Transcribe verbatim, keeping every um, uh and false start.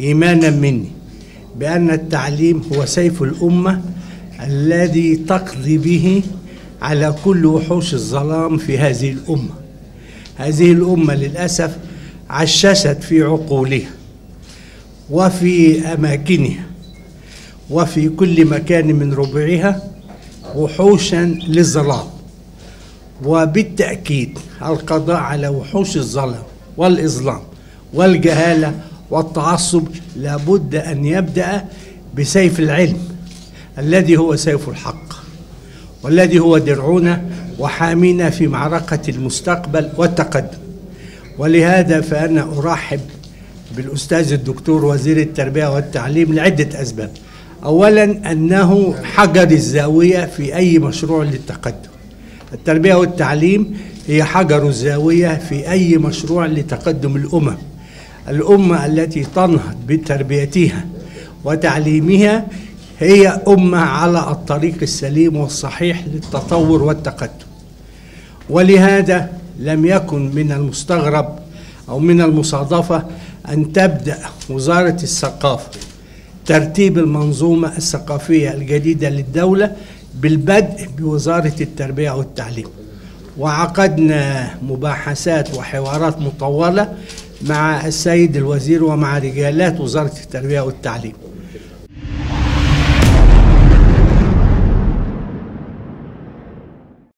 إيمانا مني بأن التعليم هو سيف الأمة الذي تقضي به على كل وحوش الظلام في هذه الأمة. هذه الأمة للأسف عششت في عقولها وفي أماكنها وفي كل مكان من ربعها وحوشا للظلام، وبالتأكيد القضاء على وحوش الظلام والإظلام والجهالة والتعصب لابد أن يبدأ بسيف العلم الذي هو سيف الحق، والذي هو درعنا وحامينا في معركة المستقبل والتقدم. ولهذا فأنا أرحب بالأستاذ الدكتور وزير التربية والتعليم لعدة أسباب. أولا أنه حجر الزاوية في أي مشروع للتقدم. التربية والتعليم هي حجر الزاوية في أي مشروع لتقدم الأمم. الأمة التي تنهض بتربيتها وتعليمها هي أمة على الطريق السليم والصحيح للتطور والتقدم. ولهذا لم يكن من المستغرب أو من المصادفة أن تبدأ وزارة الثقافة ترتيب المنظومة الثقافية الجديدة للدولة بالبدء بوزارة التربية والتعليم، وعقدنا مباحثات وحوارات مطولة مع السيد الوزير ومع رجالات وزارة التربية والتعليم.